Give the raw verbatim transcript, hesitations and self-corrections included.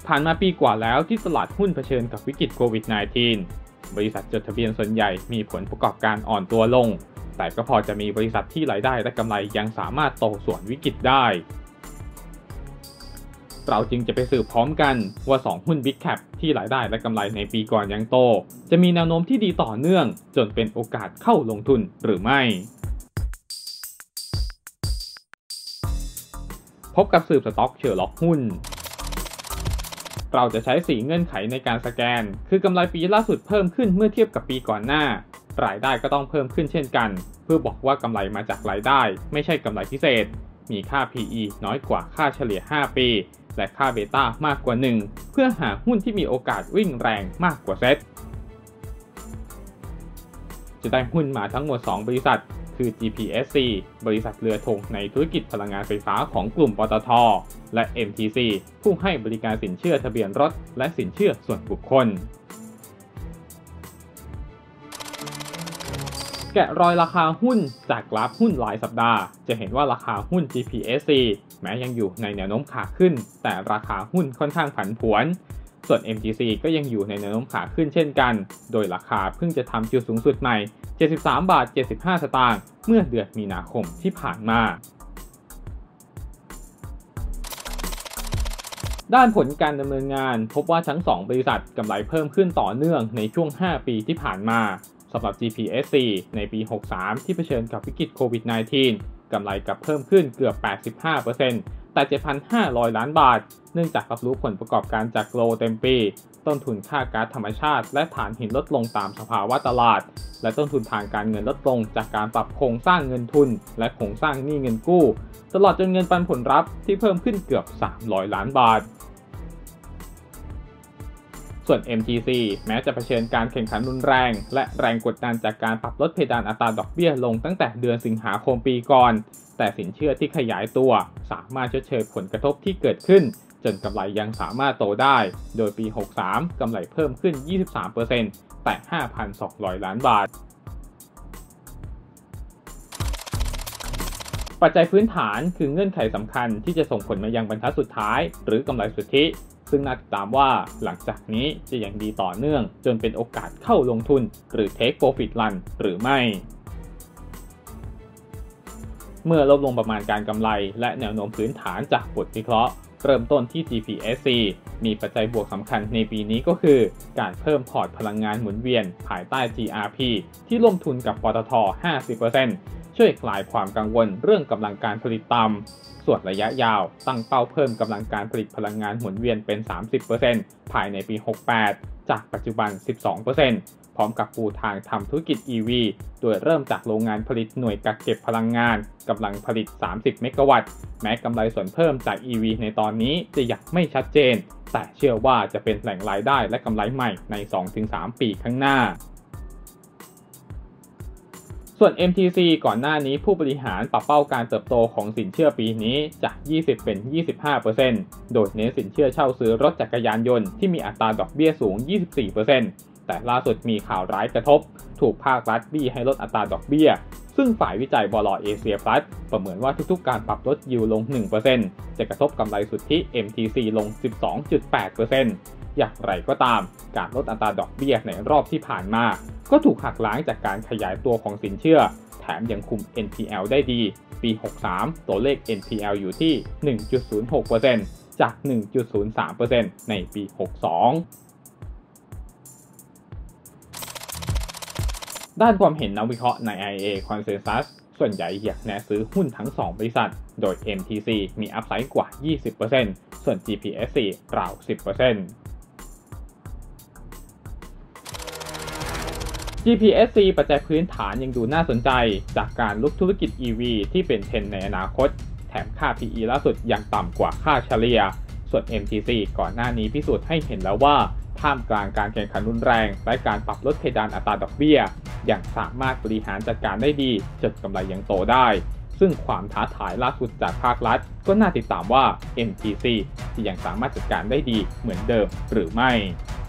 ผ่านมาปีกว่าแล้วที่ตลาดหุ้นเผชิญกับวิกฤตโควิด สิบเก้า บริษัทจดทะเบียนส่วนใหญ่มีผลประกอบการอ่อนตัวลงแต่ก็พอจะมีบริษัทที่รายได้และกำไรยังสามารถโตสวนวิกฤตได้เราจึงจะไปสืบพร้อมกันว่าสองหุ้น Big Cap ที่รายได้และกำไรในปีก่อนยังโตจะมีแนวโน้มที่ดีต่อเนื่องจนเป็นโอกาสเข้าลงทุนหรือไม่พบกับสืบสต็อกเชอร์ล็อกหุ้นเราจะใช้สี่เงื่อนไขในการสแกนคือกำไรปีล่าสุดเพิ่มขึ้นเมื่อเทียบกับปีก่อนหน้ารายได้ก็ต้องเพิ่มขึ้นเช่นกันเพื่อบอกว่ากำไรมาจากรายได้ไม่ใช่กำไรพิเศษมีค่า พี อี น้อยกว่าค่าเฉลี่ยห้าปีและค่าเบต้ามากกว่าหนึ่งเพื่อหาหุ้นที่มีโอกาสวิ่งแรงมากกว่าเซ็ตจะได้หุ้นมาทั้งหมดสองบริษัทคือ จี พี เอส ซี บริษัทเรือธงในธุรกิจพลังงานไฟฟ้าของกลุ่มปตท.และ เอ็ม ที ซี ผู้ให้บริการสินเชื่อทะเบียนรถและสินเชื่อส่วนบุคคลแกะรอยราคาหุ้นจากกราฟหุ้นรายสัปดาห์จะเห็นว่าราคาหุ้น จี พี เอส ซี แม้ยังอยู่ในแนวโน้มขาขึ้นแต่ราคาหุ้นค่อนข้างผันผวนส่วน เอ็ม ที ซี ก็ยังอยู่ในแนวโน้มขาขึ้นเช่นกันโดยราคาเพิ่งจะทำจุดสูงสุดใหม่เจ็ดสิบสามบาทเจ็ดสิบห้าสตางค์เมื่อเดือนมีนาคมที่ผ่านมาด้านผลการดำเนินงานพบว่าทั้งสองบริษัทกำไรเพิ่มขึ้นต่อเนื่องในช่วงห้าปีที่ผ่านมาสำหรับ จี พี เอส ซี ในปีหกสิบสามที่เผชิญกับวิกฤตโควิด สิบเก้า กำไรกลับเพิ่มขึ้นเกือบ แปดสิบห้าเปอร์เซ็นต์ แต่ เจ็ดพันห้าร้อย ล้านบาทเนื่องจากรับรู้ผลประกอบการจากโลเต็มปีต้นทุนค่าก๊าซธรรมชาติและถ่านหินลดลงตามสภาวะตลาดและต้นทุนทางการเงินลดลงจากการปรับโครงสร้างเงินทุนและโครงสร้างหนี้เงินกู้ตลอดจนเงินปันผลรับที่เพิ่มขึ้นเกือบสามร้อยล้านบาทส่วน เอ็ม ที ซี แม้จะเผชิญการแข่งขันรุนแรงและแรงกดดันจากการปรับลดเพดานอัตราดอกเบี้ยลงตั้งแต่เดือนสิงหาคมปีก่อนแต่สินเชื่อที่ขยายตัวสามารถชดเชยผลกระทบที่เกิดขึ้นจนกำไรยังสามารถโตได้โดยปีหกสิบสามกำไรเพิ่มขึ้น ยี่สิบสามเปอร์เซ็นต์ แต่ ห้าพันสองร้อย ล้านบาทปัจจัยพื้นฐานคือเงื่อนไขสำคัญที่จะส่งผลมายังบรรทัดสุดท้ายหรือกำไรสุทธิซึ่งน่าติดตามว่าหลังจากนี้จะยังดีต่อเนื่องจนเป็นโอกาสเข้าลงทุนหรือ Take Profit Run หรือไม่เมื่อลดลงประมาณการกำไรและแนวโน้มพื้นฐานจากบทวิเคราะห์เริ่มต้นที่ จี พี เอส ซี มีปัจจัยบวกสำคัญในปีนี้ก็คือการเพิ่มพอร์ตพลังงานหมุนเวียนภายใต้ จี อาร์ พี ที่ร่วมทุนกับปตท. ห้าสิบเปอร์เซ็นต์ ช่วยคลายความกังวลเรื่องกำลังการผลิตต่ำส่วนระยะยาวตั้งเป้าเพิ่มกำลังการผลิตพลังงานหมุนเวียนเป็น สามสิบเปอร์เซ็นต์ ภายในปีหกสิบแปดจากปัจจุบัน สิบสองเปอร์เซ็นต์ พร้อมกับปูทางทำธุรกิจ อี วี โดยเริ่มจากโรงงานผลิตหน่วยกักเก็บพลังงานกำลังผลิตสามสิบเมกะวัตต์แม้กำไรส่วนเพิ่มจาก อี วี ในตอนนี้จะยังไม่ชัดเจนแต่เชื่อว่าจะเป็นแหล่งรายได้และกำไรใหม่ใน สองถึงสาม ปีข้างหน้าส่วน เอ็ม ที ซี ก่อนหน้านี้ผู้บริหารปรับเป้าการเติบโตของสินเชื่อปีนี้จากยี่สิบเป็น ยี่สิบห้าเปอร์เซ็นต์ โดยเน้นสินเชื่อเช่าซื้อรถจักรยานยนต์ที่มีอัตราดอกเบี้ยสูง ยี่สิบสี่เปอร์เซ็นต์ แต่ล่าสุดมีข่าวร้ายกระทบถูกภาครัฐบี้ให้ลดอัตราดอกเบี้ยซึ่งฝ่ายวิจัยบล.เอเชียพลัสประเมินว่าทุกๆการปรับลดยิวลง หนึ่งเปอร์เซ็นต์ จะกระทบกำไรสุทธิ เอ็ม ที ซี ลง สิบสองจุดแปดเปอร์เซ็นต์ อย่างไรก็ตามการลดอัตราดอกเบี้ยในรอบที่ผ่านมาก็ถูกหักล้างจากการขยายตัวของสินเชื่อแถมยังคุม เอ็น พี แอล ได้ดีปีหกสิบสามตัวเลข เอ็น พี แอล อยู่ที่ หนึ่งจุดศูนย์หกเปอร์เซ็นต์ จาก หนึ่งจุดศูนย์สามเปอร์เซ็นต์ ในปีหกสิบสองด้านความเห็นนักวิเคราะห์ใน ไอ เอ Consensus ส่วนใหญ่อยากแนะซื้อหุ้นทั้งสองบริษัทโดย เอ็ม ที ซี มีอัพไซด์กว่า ยี่สิบเปอร์เซ็นต์ ส่วน จี พี เอส ซี ราว สิบเปอร์เซ็นต์ จี พี เอส ซี ปัจจัยพื้นฐานยังดูน่าสนใจจากการลุกธุรกิจ อี วี ที่เป็นเทรนด์ในอนาคตแถมค่า พี อี ล่าสุดยังต่ำกว่าค่าเฉลี่ยส่วน เอ็ม ที ซี ก่อนหน้านี้พิสูจน์ให้เห็นแล้วว่าท่ามกลางการแข่งขันรุนแรงและการปรับลดเพดานอัตราดอกเบี้ยยังสามารถบริหารจัดการได้ดีจนกำไรยังโตได้ซึ่งความท้าทายล่าสุดจากภาครัฐก็น่าติดตามว่า เอ็ม ที ซี จะยังสามารถจัดการได้ดีเหมือนเดิมหรือไม่